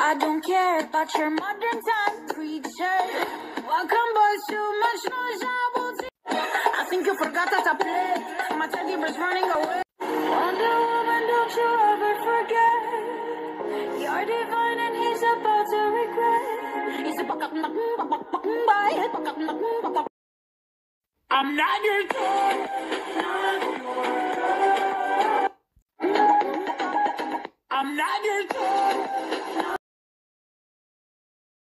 I don't care about your modern time preacher. Welcome, boys, too much noise, I will take. I think you forgot that I play. My teddy bear's running away. Wonder Woman, don't you ever forget. You're divine and he's about to regret. I'm not your toy.